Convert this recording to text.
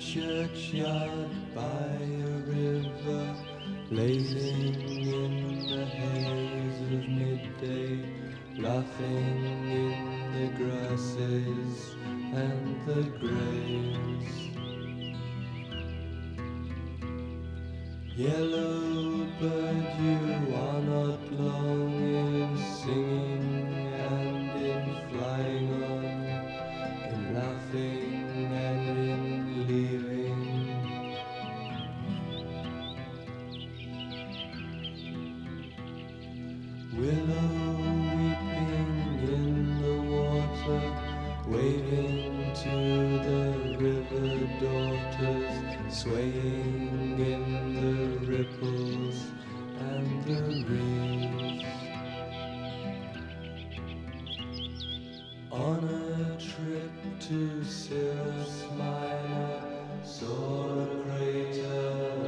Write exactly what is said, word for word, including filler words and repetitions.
churchyard by a river, blazing in the haze of midday, laughing in the grasses and the graves. Yellow bird, you are not long in singing and in flying on, in laughing and in leaving. Willow weeping in the water, waving to the river daughters, swaying in the ripples and the reeds. On a trip to Cirrus Minor, saw a crater